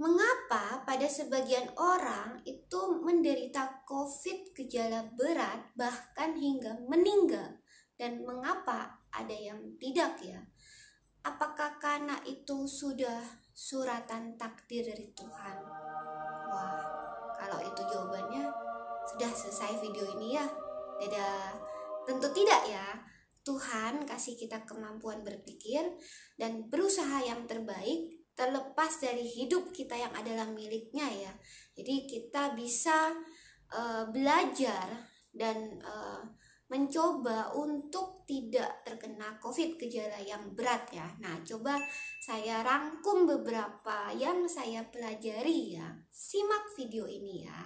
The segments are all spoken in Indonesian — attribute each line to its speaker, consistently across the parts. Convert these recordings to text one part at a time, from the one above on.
Speaker 1: Mengapa pada sebagian orang itu menderita COVID gejala berat bahkan hingga meninggal, dan mengapa ada yang tidak ya? Apakah karena itu sudah suratan takdir dari Tuhan? Wah, kalau itu jawabannya sudah selesai video ini ya. Dadah. Tentu tidak ya. Tuhan kasih kita kemampuan berpikir dan berusaha yang terbaik terlepas dari hidup kita yang adalah miliknya ya. Jadi kita bisa belajar dan mencoba untuk tidak terkena COVID gejala yang berat ya. Nah, coba saya rangkum beberapa yang saya pelajari ya. Simak video ini ya.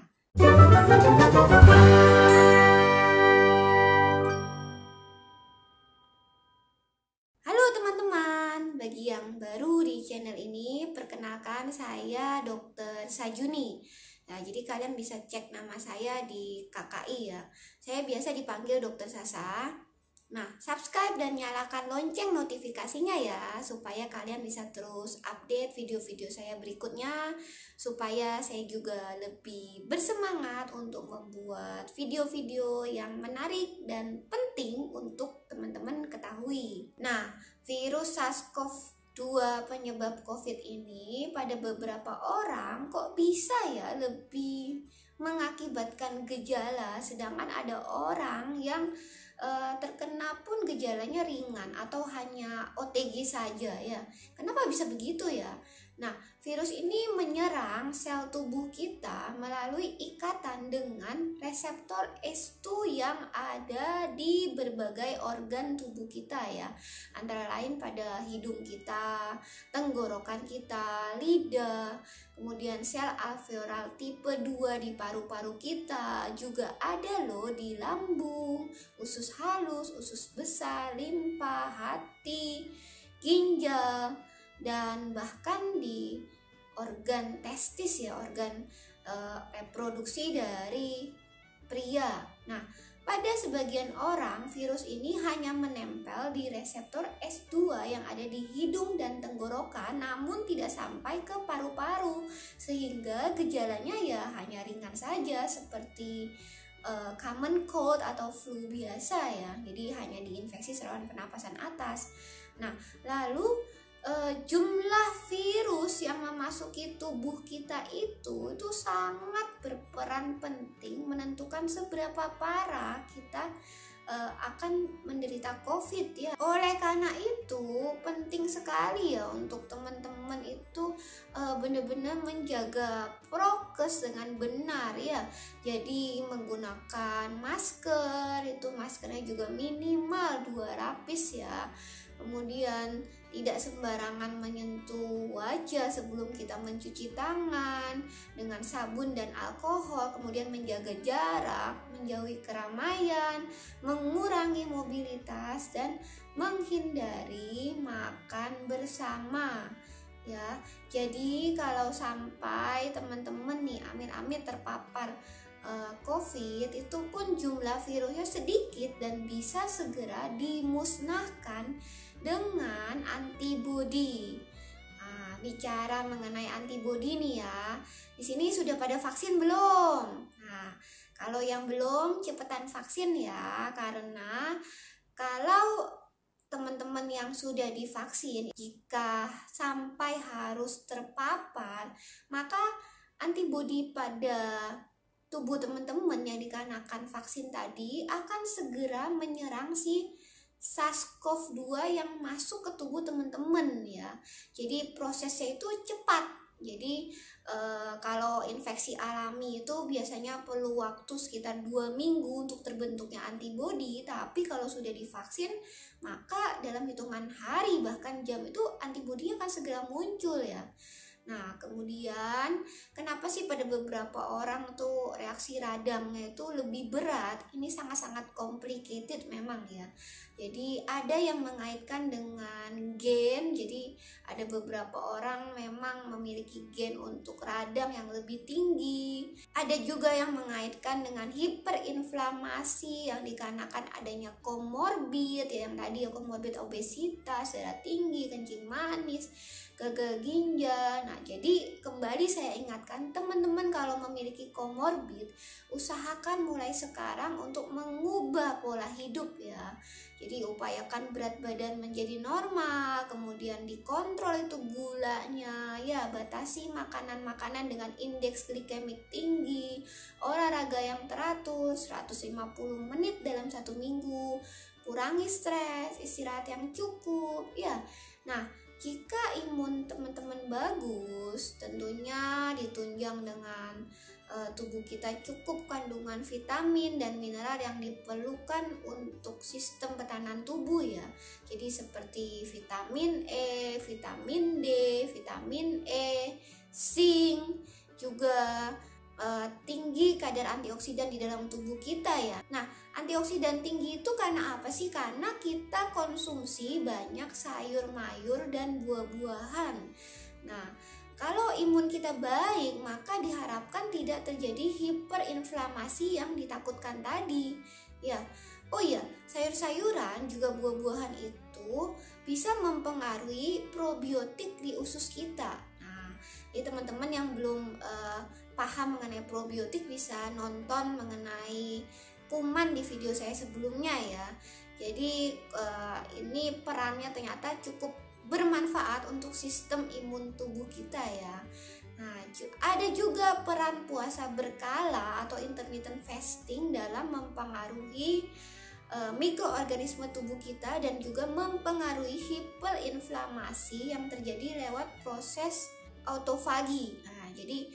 Speaker 1: Halo teman-teman, bagi yang baru di channel ini, perkenalkan saya Dr. Sajuni. Nah, jadi kalian bisa cek nama saya di KKI ya. Saya biasa dipanggil Dr. Sasa. Nah, subscribe dan nyalakan lonceng notifikasinya ya, supaya kalian bisa terus update video-video saya berikutnya, supaya saya juga lebih bersemangat untuk membuat video-video yang menarik dan penting untuk teman-teman ketahui. Nah, virus SARS-CoV-2 penyebab COVID ini pada beberapa orang kok bisa ya lebih mengakibatkan gejala, sedangkan ada orang yang terkena pun gejalanya ringan atau hanya OTG saja ya. Kenapa bisa begitu ya? Nah, virus ini menyerang sel tubuh kita melalui ikatan dengan reseptor S2 yang ada di berbagai organ tubuh kita ya. Antara lain pada hidung kita, tenggorokan kita, lidah, kemudian sel alveolar tipe 2 di paru-paru kita, juga ada loh di lambung, usus halus, usus besar, limpa, hati, ginjal, dan bahkan di organ testis ya, organ reproduksi dari pria. Nah, pada sebagian orang virus ini hanya menempel di reseptor S2 yang ada di hidung dan tenggorokan, namun tidak sampai ke paru-paru, sehingga gejalanya ya hanya ringan saja seperti common cold atau flu biasa ya. Jadi hanya diinfeksi saluran pernapasan atas. Nah, lalu jumlah virus yang memasuki tubuh kita itu sangat berperan penting menentukan seberapa parah kita akan menderita COVID ya. Oleh karena itu penting sekali ya untuk teman-teman itu benar-benar menjaga prokes dengan benar ya. Jadi menggunakan masker, itu maskernya juga minimal 2 lapis ya. Kemudian tidak sembarangan menyentuh wajah sebelum kita mencuci tangan dengan sabun dan alkohol, kemudian menjaga jarak, menjauhi keramaian, mengurangi mobilitas, dan menghindari makan bersama ya. Jadi kalau sampai teman-teman nih amit-amit terpapar COVID, itu pun jumlah virusnya sedikit dan bisa segera dimusnahkan dengan antibodi. Nah, bicara mengenai antibodi nih ya, di sini sudah pada vaksin belum? Nah, kalau yang belum cepetan vaksin ya, karena kalau teman-teman yang sudah divaksin, jika sampai harus terpapar, maka antibodi pada tubuh teman-teman yang dikarenakan vaksin tadi akan segera menyerang si SARS-CoV-2 yang masuk ke tubuh teman-teman ya. Jadi prosesnya itu cepat. Jadi kalau infeksi alami itu biasanya perlu waktu sekitar 2 minggu untuk terbentuknya antibodi, tapi kalau sudah divaksin maka dalam hitungan hari bahkan jam itu antibodinya akan segera muncul ya. Nah, kemudian kenapa sih pada beberapa orang tuh reaksi radamnya itu lebih berat? Ini sangat-sangat complicated memang ya. Jadi ada yang mengaitkan dengan gen. Jadi ada beberapa orang memang memiliki gen untuk radam yang lebih tinggi. Ada juga yang mengaitkan dengan hiperinflamasi yang dikarenakan adanya komorbid ya, yang tadi ya, komorbid obesitas, darah tinggi, kencing manis. gagal ginjal. Nah, jadi kembali saya ingatkan teman-teman, kalau memiliki komorbid, usahakan mulai sekarang untuk mengubah pola hidup ya. Jadi upayakan berat badan menjadi normal, kemudian dikontrol itu gulanya, ya batasi makanan-makanan dengan indeks glikemik tinggi, olahraga yang teratur 150 menit dalam 1 minggu, kurangi stres, istirahat yang cukup ya. Nah, jika imun teman-teman bagus, tentunya ditunjang dengan tubuh kita cukup kandungan vitamin dan mineral yang diperlukan untuk sistem pertahanan tubuh ya. Jadi seperti vitamin E, vitamin D, vitamin E, zinc, juga tinggi kadar antioksidan di dalam tubuh kita ya. Nah, antioksidan tinggi itu karena apa sih? Karena kita konsumsi banyak sayur mayur dan buah-buahan. Nah, kalau imun kita baik, maka diharapkan tidak terjadi hiperinflamasi yang ditakutkan tadi. Ya, oh iya, sayur-sayuran juga buah-buahan itu bisa mempengaruhi probiotik di usus kita. Nah, ya teman-teman yang belum paham mengenai probiotik bisa nonton mengenai kuman di video saya sebelumnya ya. Jadi ini perannya ternyata cukup bermanfaat untuk sistem imun tubuh kita ya. Nah, ada juga peran puasa berkala atau intermittent fasting dalam mempengaruhi mikroorganisme tubuh kita dan juga mempengaruhi hiperinflamasi yang terjadi lewat proses autofagi. Nah, jadi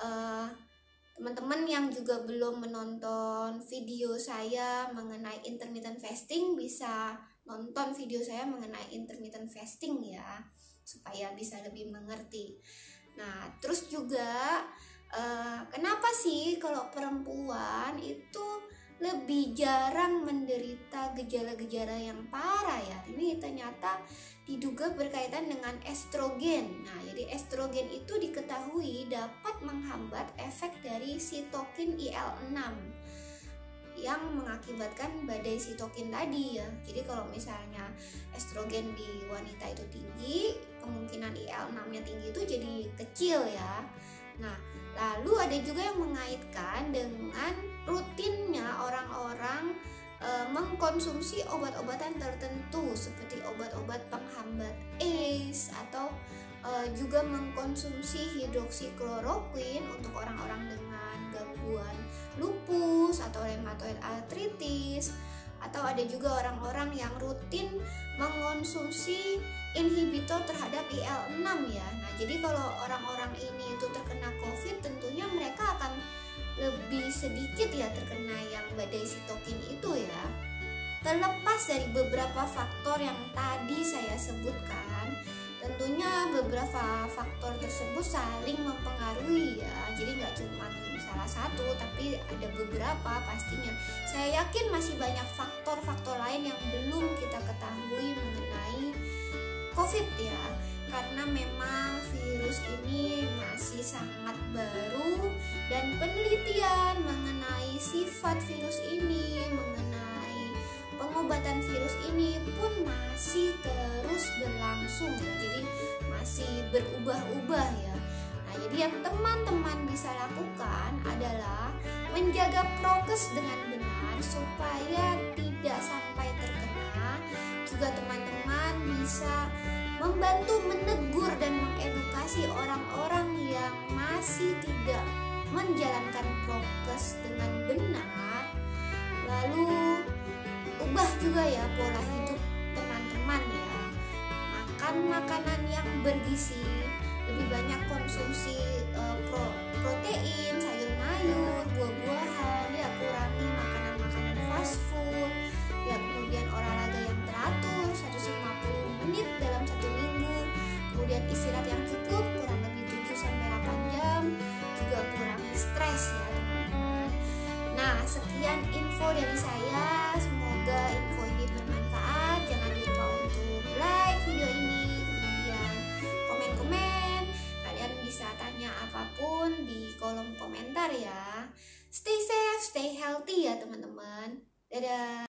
Speaker 1: teman-teman yang juga belum menonton video saya mengenai intermittent fasting bisa nonton video saya mengenai intermittent fasting ya, supaya bisa lebih mengerti. Nah, terus juga kenapa sih kalau perempuan itu lebih jarang menderita gejala-gejala yang parah ya? Ini ternyata diduga berkaitan dengan estrogen. Nah, jadi estrogen itu diketahui dapat menghambat efek dari sitokin IL-6 yang mengakibatkan badai sitokin tadi ya. Jadi kalau misalnya estrogen di wanita itu tinggi, kemungkinan IL-6-nya tinggi itu jadi kecil ya. Nah, lalu ada juga yang mengaitkan dengan rutinnya orang-orang mengkonsumsi obat-obatan tertentu seperti obat-obat penghambat ACE atau juga mengkonsumsi hidroksikloroquine untuk orang-orang dengan gangguan lupus atau rheumatoid arthritis, atau ada juga orang-orang yang rutin mengkonsumsi inhibitor terhadap IL-6 ya. Nah, jadi kalau orang-orang ini itu terkena COVID, tentunya mereka akan lebih sedikit ya terkena yang badai sitokin itu ya. Terlepas dari beberapa faktor yang tadi saya sebutkan, tentunya beberapa faktor tersebut saling mempengaruhi ya. Jadi nggak cuma salah satu, tapi ada beberapa pastinya. Saya yakin masih banyak faktor-faktor lain yang belum kita ketahui mengenai COVID ya. Karena memang virus ini masih sangat baru dan penelitian mengenai sifat virus ini, mengenai pengobatan virus ini pun masih terus berlangsung ya. Jadi masih berubah-ubah ya. Nah, jadi yang teman-teman bisa lakukan adalah menjaga prokes dengan benar supaya tidak sampai terkena. Juga teman-teman bisa membantu menegur dan mengedukasi orang-orang yang masih tidak menjalankan prokes dengan benar. Lalu ubah juga ya pola hidup teman-teman ya. Makan makanan yang bergizi, lebih banyak konsumsi protein, sayur mayur, buah-buahan ya, kurangi makanan-makanan fast food ya, kemudian olahraga yang teratur 150 menit dalam 1 minggu, kemudian istirahat yang cukup kurang lebih 7-8 jam, juga kurangi stres ya teman-teman. Nah, sekian info dari saya, semoga info ini bermanfaat. Jangan lupa untuk like video ini, kemudian komen-komen, kalian bisa tanya apapun di kolom komentar ya. Stay safe, stay healthy ya teman-teman. Dadah.